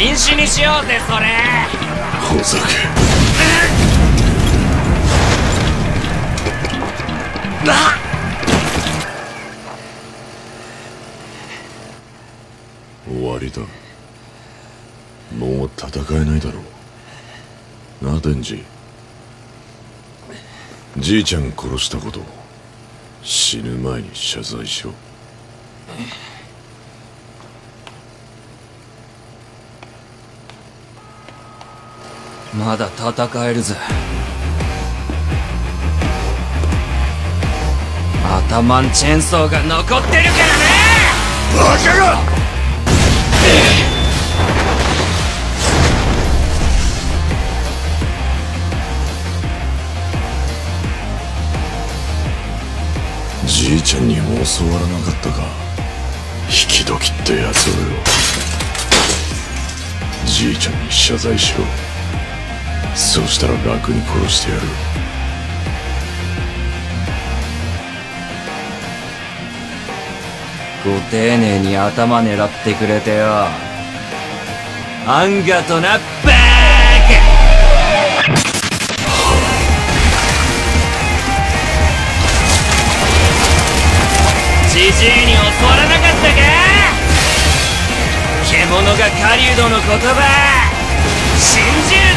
禁止にしようぜそれ。 ほざけ。終わりだ。もう戦えないだろうな。デンジ、じいちゃん殺したこと死ぬ前に謝罪しろ。 まだ戦えるぜ。アマンチェンソーが残ってるからね。 バカが！じいちゃんにも教わらなかったか、引き時ってやつをよ。じいちゃんに謝罪しろ。そうしたら楽に殺してやる。 ご丁寧に頭狙ってくれてよ。あんがとな、バーカ。ジジイに教わらなかったか。獣が狩人の言葉信じる